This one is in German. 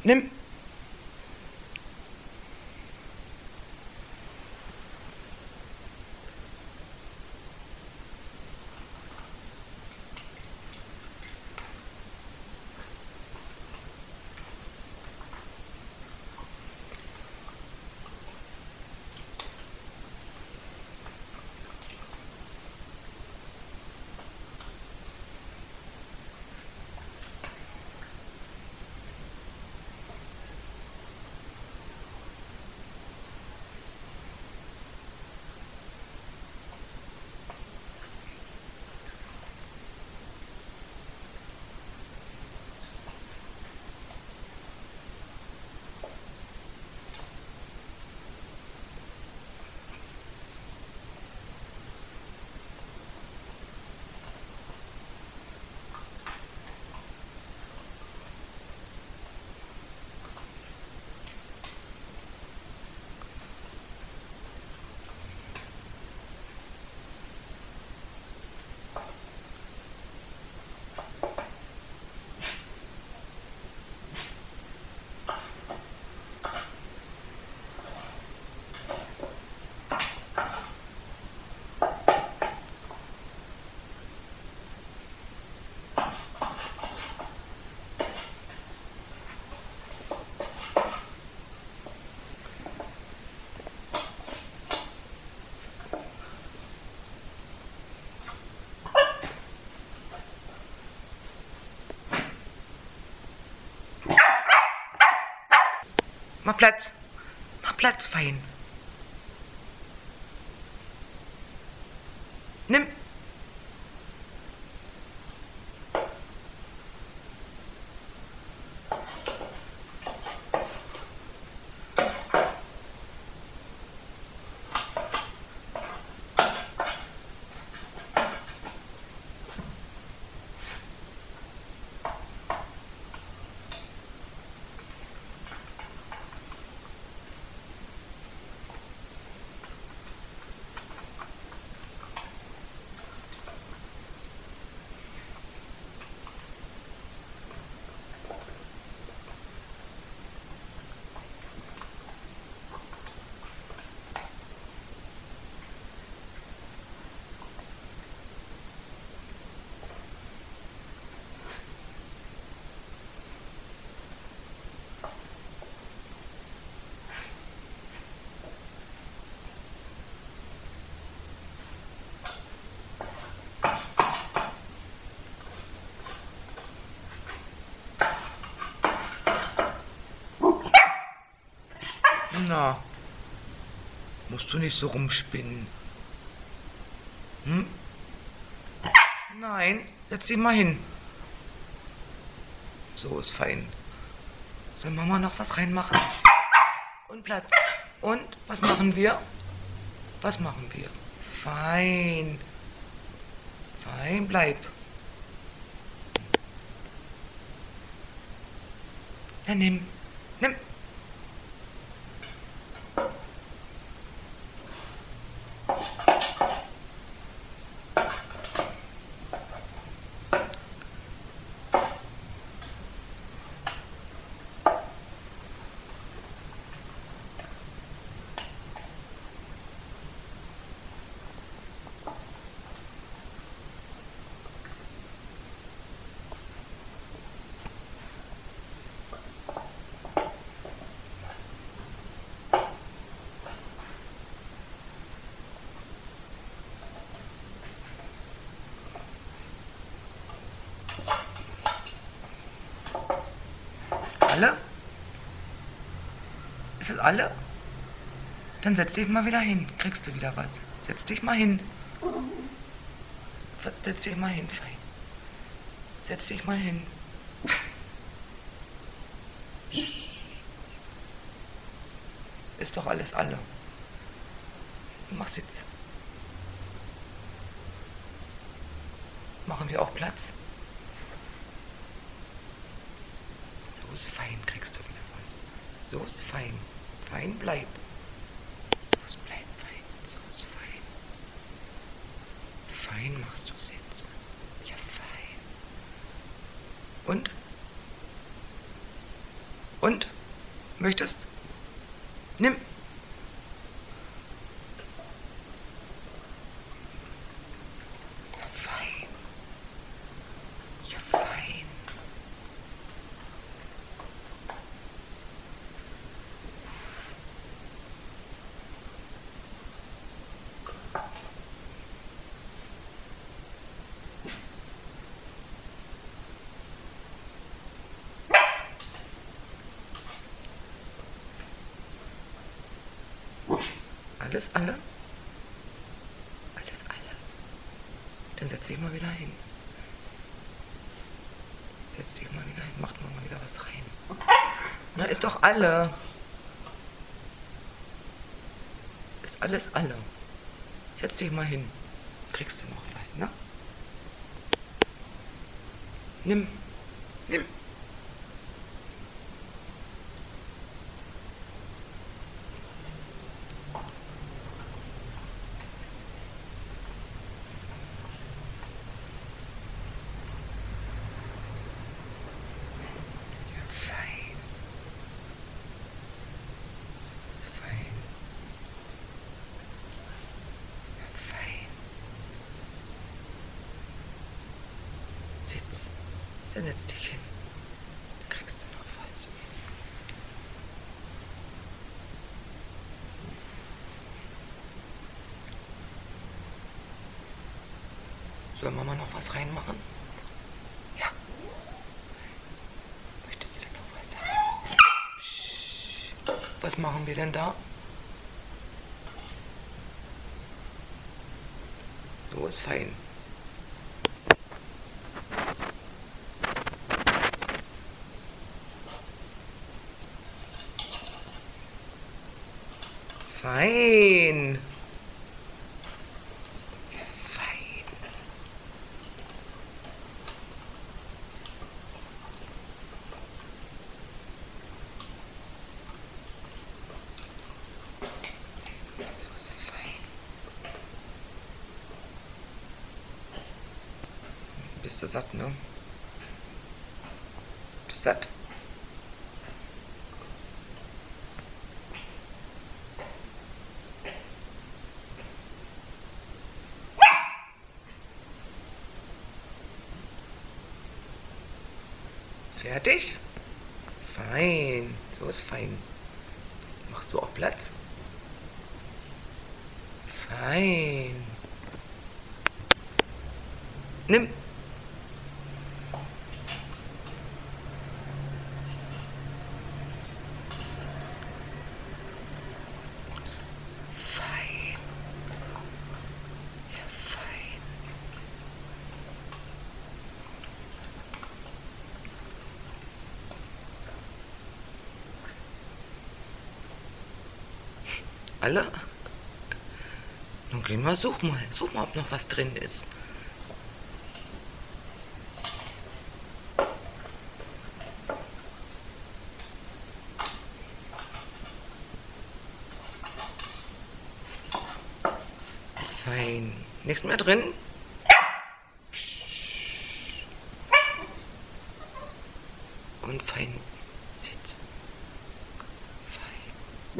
Nimm. Mach Platz. Mach Platz, Fein. Nimm. Na, musst du nicht so rumspinnen. Hm? Nein, setz dich mal hin. So ist fein. Soll Mama noch was reinmachen? Und Platz. Und was machen wir? Was machen wir? Fein. Fein, bleib. Ja, nimm. Nimm. Alle? Ist es alle? Dann setz dich mal wieder hin. Kriegst du wieder was. Setz dich mal hin. Setz dich mal hin, Fein. Setz dich mal hin. Ist doch alles alle. Mach Sitz. Machen wir auch Platz? So ist fein, kriegst du wieder was. So ist fein. Fein bleib. So ist bleib fein. So ist fein. Fein machst du Sitz. Ja, fein. Und? Und? Möchtest? Nimm. Ja, fein. Ja, fein. Alles alle? Alles alle. Dann setz dich mal wieder hin. Setz dich mal wieder hin. Mach mal wieder was rein. Na, ist doch alle. Ist alles alle. Setz dich mal hin. Kriegst du noch was, ne? Nimm. Nimm. Dann setz dich hin. Dann kriegst du noch was. Soll Mama noch was reinmachen? Ja. Möchtest du denn noch was sagen? Psst. Was machen wir denn da? So ist fein. Fein. Fein. So ist fein. Bist du satt, ne? Bist du satt? Fertig? Fein. So ist fein. Machst du auch Platz? Fein. Nimm. Fein. Ja, fein. Alle? Nun gehen wir, such mal, ob noch was drin ist. Fein. Nichts mehr drin? Und fein.